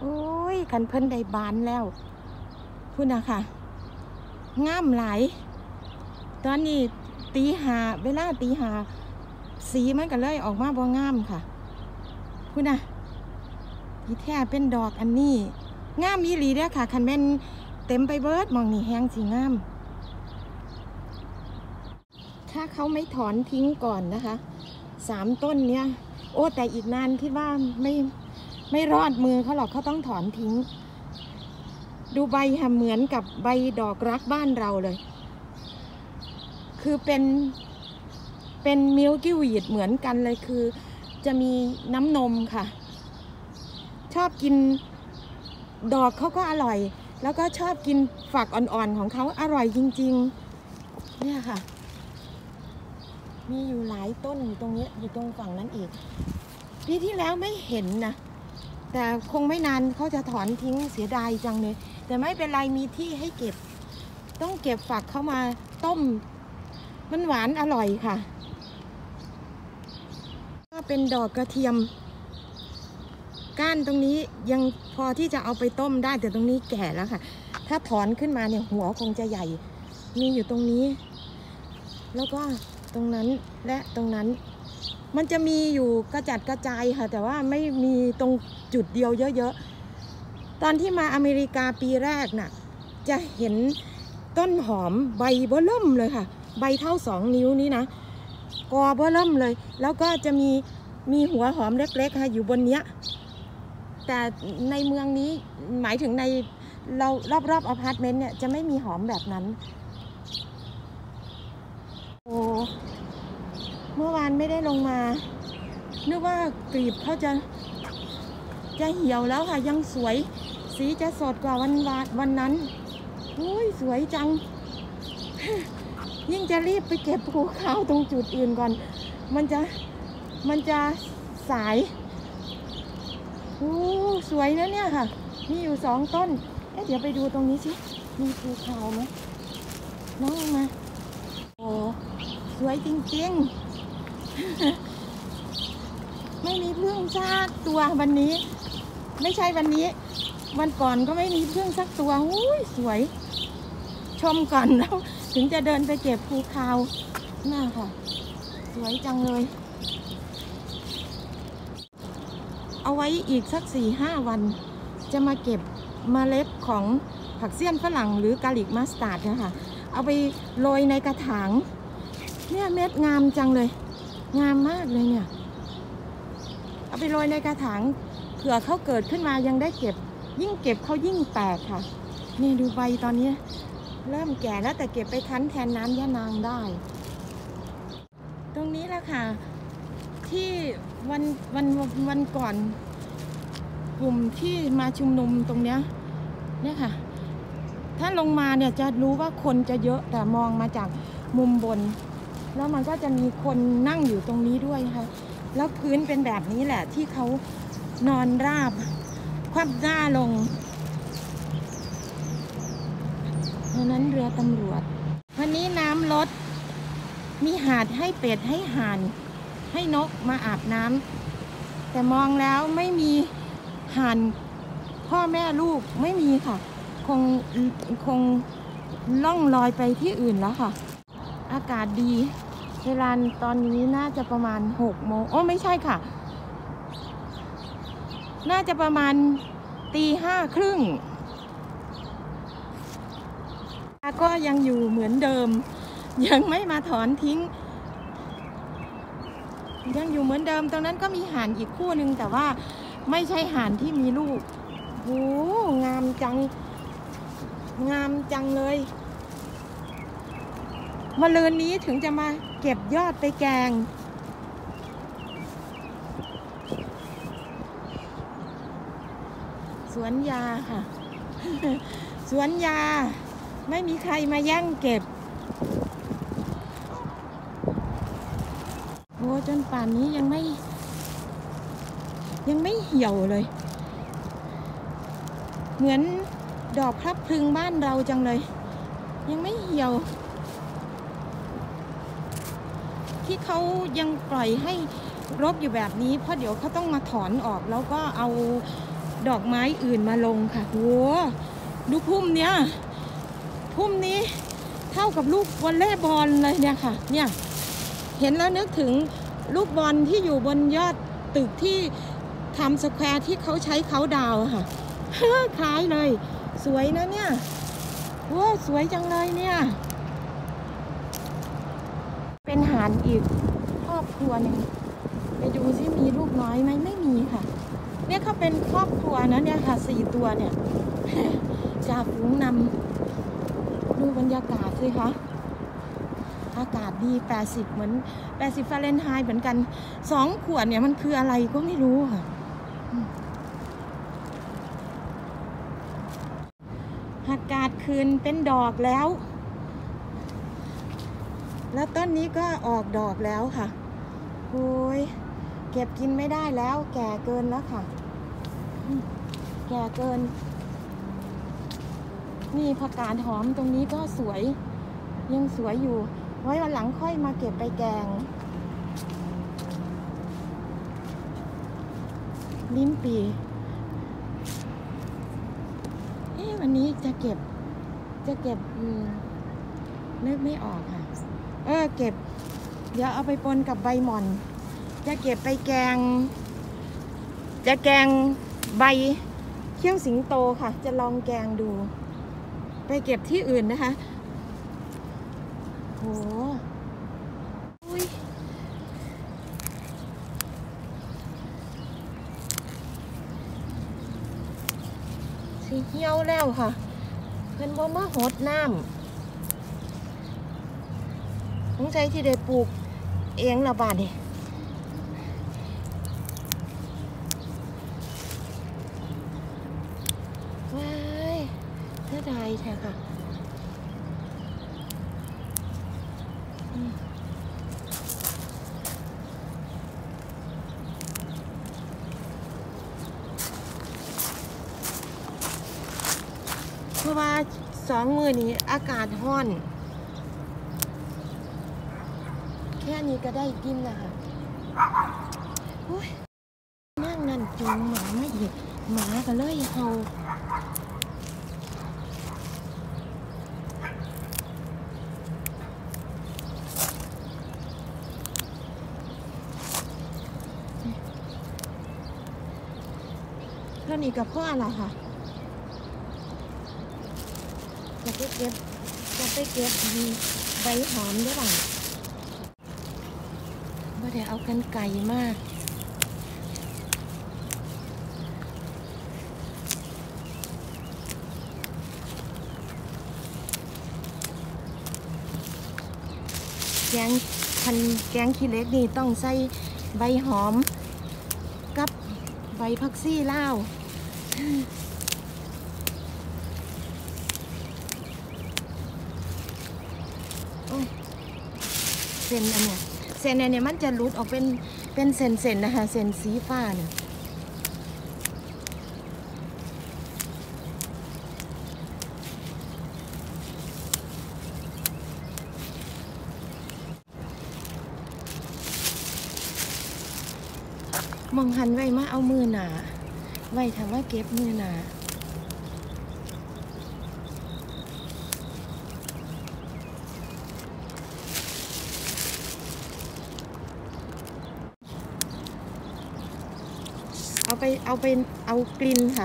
โอ้ยคันเพิ่นได้บานแล้วพูดนะค่ะงามหลายตอนนี้ตีหาเวลาตีหาสีมันก็เลยออกมาบ่งามค่ะพูดนะที่แท้เป็นดอกอันนี้งามอีหลีเด้อค่ะคันแม่นเต็มไปเบิดมองนี่แห้งสีงามถ้าเขาไม่ถอนทิ้งก่อนนะคะ3 ต้นเนี้ยโอ้แต่อีกนานคิดว่าไม่รอดมือเขาหรอกเขาต้องถอนทิ้งดูใบค่ะเหมือนกับใบดอกรักบ้านเราเลยคือเป็นมิลกี้วีดเหมือนกันเลยคือจะมีน้ำนมค่ะชอบกินดอกเขาก็อร่อยแล้วก็ชอบกินฝักอ่อนๆของเขาอร่อยจริงๆเนี่ยค่ะมีอยู่หลายต้นอยู่ตรงนี้อยู่ตรงฝั่งนั้นอีกปีที่แล้วไม่เห็นนะแต่คงไม่นานเขาจะถอนทิ้งเสียดายจังเลยแต่ไม่เป็นไรมีที่ให้เก็บต้องเก็บฝักเข้ามาต้มมันหวานอร่อยค่ะก็เป็นดอกกระเทียมก้านตรงนี้ยังพอที่จะเอาไปต้มได้แต่ตรงนี้แก่แล้วค่ะถ้าถอนขึ้นมาเนี่ยหัวคงจะใหญ่มีอยู่ตรงนี้แล้วก็ตรงนั้นและตรงนั้นมันจะมีอยู่กระจัดกระจายค่ะแต่ว่าไม่มีตรงจุดเดียวเยอะๆตอนที่มาอเมริกาปีแรกน่ะจะเห็นต้นหอมใบเบ้อเริ่มเลยค่ะใบเท่า2 นิ้วนี้นะกอเบ้อเริ่มเลยแล้วก็จะมีหัวหอมเล็กๆค่ะอยู่บนเนี้ยแต่ในเมืองนี้หมายถึงในเรารอบๆอพาร์ตเมนต์เนี่ยจะไม่มีหอมแบบนั้นโอ้เมื่อวานไม่ได้ลงมานึกว่ากลีบเขาจะเหี่ยวแล้วค่ะยังสวยสีจะสดกว่าวันนั้นอุ้ยสวยจังยิ่งจะรีบไปเก็บภูเขาตรงจุดอื่นก่อนมันจะสายโอ้สวยนะเนี่ยค่ะมีอยู่2 ต้นเดี๋ยวไปดูตรงนี้สิมีภูเขาไหมน้องมาโอ้สวยจริงๆไม่มีพึ่งสักตัววันนี้ไม่ใช่วันนี้วันก่อนก็ไม่มีพึ่งสักตัวอุ้ยสวยชมก่อนแล้วถึงจะเดินไปเก็บภูเขาน่าค่ะสวยจังเลยเอาไว้อีกสัก 4-5 วันจะมาเก็บเมล็ดของผักเสี้ยนฝรั่งหรือกาลิกมัสตาร์ดนะคะเอาไปโรยในกระถางเนี่ยเม็ดงามจังเลยงามมากเลยเนี่ยเอาไปโรยในกระถางเผื่อเขาเกิดขึ้นมายังได้เก็บยิ่งเก็บเขายิ่งแตกค่ะนี่ดูใบตอนนี้เริ่มแก่แล้วแต่เก็บไปคั้นแทนน้ำยะนางได้ตรงนี้แหละค่ะที่วันก่อนกลุ่มที่มาชุมนุมตรงเนี้ยเนี่ยค่ะถ้าลงมาเนี่ยจะรู้ว่าคนจะเยอะแต่มองมาจากมุมบนแล้วมันก็จะมีคนนั่งอยู่ตรงนี้ด้วยค่ะแล้วพื้นเป็นแบบนี้แหละที่เขานอนราบคว่ำหน้าลงเพราะนั้นเรือตำรวจวันนี้น้ำลดมีหาดให้เป็ดให้ห่านให้นกมาอาบน้ำแต่มองแล้วไม่มีห่านพ่อแม่ลูกไม่มีค่ะคงล่องลอยไปที่อื่นแล้วค่ะอากาศดีเวลาตอนนี้น่าจะประมาณ6 โมงโอ้ไม่ใช่ค่ะน่าจะประมาณ5:30ก็ยังอยู่เหมือนเดิมยังไม่มาถอนทิ้งยังอยู่เหมือนเดิมตรงนั้นก็มีห่านอีกคู่หนึ่งแต่ว่าไม่ใช่ห่านที่มีลูกโอ้งามจังเลยมะรืนนี้ถึงจะมาเก็บยอดไปแกงสวนยาค่ะ สวนยาไม่มีใครมาแย่งเก็บโอ้จนป่านนี้ยังไม่เหี่ยวเลยเหมือนดอกพลับพลึงบ้านเราจังเลยยังไม่เหี่ยวที่เขายังปล่อยให้รกอยู่แบบนี้เพราะเดี๋ยวเขาต้องมาถอนออกแล้วก็เอาดอกไม้อื่นมาลงค่ะโหดูพุ่มเนี้ยพุ่มนี้เท่ากับลูกวอลเลย์บอลเลยเนี่ยค่ะเนี่ยเห็นแล้วนึกถึงลูกบอลที่อยู่บนยอดตึกที่ไทม์สแควร์ที่เขาใช้เขาดาวค่ะคล้ายเลยสวยนะเนี่ยว้าสวยจังเลยเนี่ยเป็นหาญอีกครอบครัวหนึ่งไปดูซิมีลูกน้อยไหมไม่มีค่ะเนี่ยเขาเป็นครอบครัวนะเนี่ยค่ะ4 ตัวเนี่ยจ่าฝูงนำดูบรรยากาศสิคะอากาศดี80เหมือน80ฟาเรนไฮต์เหมือนกัน2 ขวดเนี่ยมันคืออะไรก็ไม่รู้ค่ะอากาศคืนเป็นดอกแล้วต้นนี้ก็ออกดอกแล้วค่ะโอ้ยเก็บกินไม่ได้แล้วแก่เกินแล้วค่ะแก่เกินนี่ผักกาดหอมตรงนี้ก็สวยยังสวยอยู่ไว้วันหลังค่อยมาเก็บไปแกงลิ้นปีวันนี้จะเก็บนึกไม่ออกค่ะเก็บเดี๋ยวเอาไปปนกับใบหม่อนจะเก็บไปแกงใบเขี้ยวสิงโตค่ะจะลองแกงดูไปเก็บที่อื่นนะคะโหสีเหี่ยวแล้วค่ะเพิ่นบ่มาหดน้ำสงสัยที่ได้ปลูกเองละบาดนี่ว้ายเสียดายแท้ค่ะเพราะว่า2 มื้อนี้อากาศร้อนแค่นี้ก็ได้กินแล้วค่ะนั่งนั่นจูงหมาไม่หยุดหมาก็เลยเห่าเท่านี้กับพ่อละค่ะจะไปเก็บใบหอมด้วยป่ะว่าเดี๋ยวเอากันไก่มากแกงขี้เล็กนี่ต้องใส่ใบหอมกับใบผักซี่ลาวเส้นอันเนี้ยมันจะรุดออกเป็นเส้นนะคะเส้นสีฟ้าเนี่ยมองหันไว้มาเอามือหนาไว้ทำว่าเก็บมือหนาเอากลิ่นค่ะ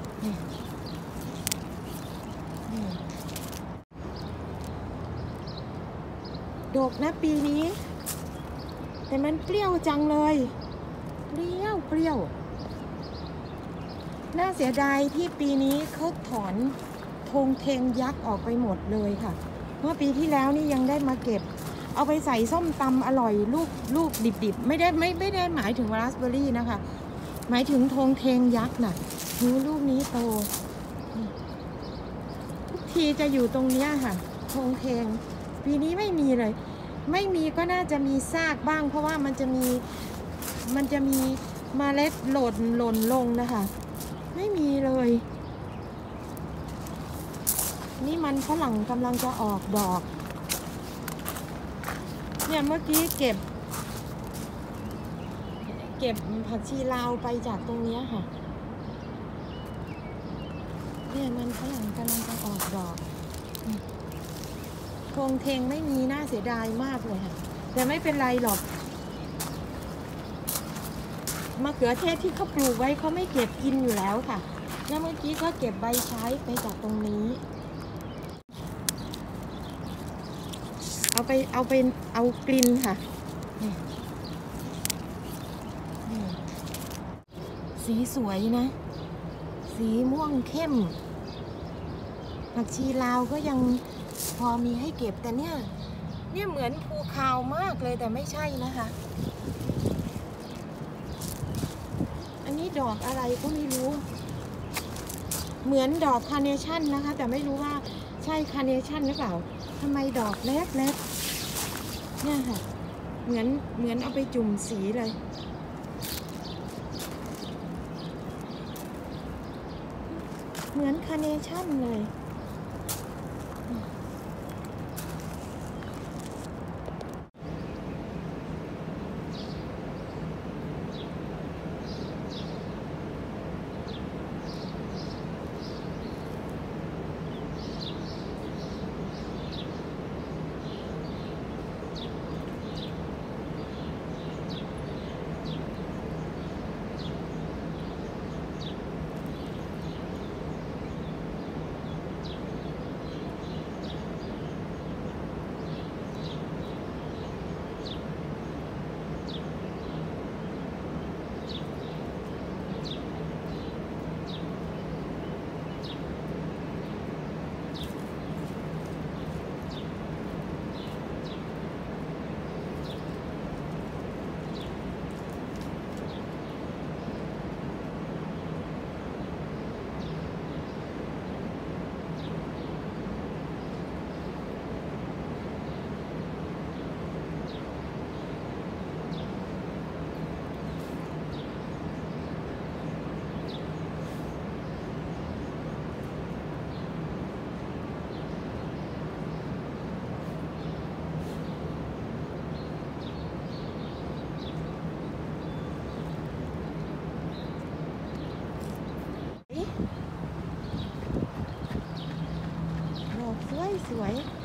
ดกนะปีนี้แต่มันเปรี้ยวจังเลยเปรี้ยวน่าเสียดายที่ปีนี้เขาถอนธงเทงยักษ์ออกไปหมดเลยค่ะเมื่อปีที่แล้วนี่ยังได้มาเก็บเอาไปใส่ส้มตำอร่อยลูกดิบๆไม่ได้หมายถึงราสเบอร์รี่นะคะหมายถึงธงเทงยักษ์น่ะลูกนี้โตทุกทีจะอยู่ตรงเนี้ยค่ะธงเทงปีนี้ไม่มีเลยไม่มีก็น่าจะมีซากบ้างเพราะว่ามันจะมีเมล็ดหล่นลงนะคะไม่มีเลยนี่มันฝรั่งกำลังจะออกดอกเนี่ยเมื่อกี้เก็บผักชีลาวไปจากตรงนี้ค่ะมันฝรั่งกำลังจะออกดอกโครงเทงไม่มีน่าเสียดายมากเลยค่ะแต่ไม่เป็นไรหรอกมะเขือเทศที่เขาปลูกไว้เขาไม่เก็บกินอยู่แล้วค่ะแล้วเมื่อกี้ก็เก็บใบใช้ไปจากตรงนี้เอากลิ่นค่ะนี่สีสวยนะสีม่วงเข้มผักชีลาวก็ยังพอมีให้เก็บแต่เนี่ยเหมือนภูคาวมากเลยแต่ไม่ใช่นะคะอันนี้ดอกอะไรก็ไม่รู้เหมือนดอกคาร์เนชั่นนะคะแต่ไม่รู้ว่าใช่คาร์เนชั่นหรือเปล่าทำไมดอกเล็กเนี่ยค่ะเหมือนเอาไปจุ่มสีเลยเหมือนคาร์เนชั่นเลยดอกสวย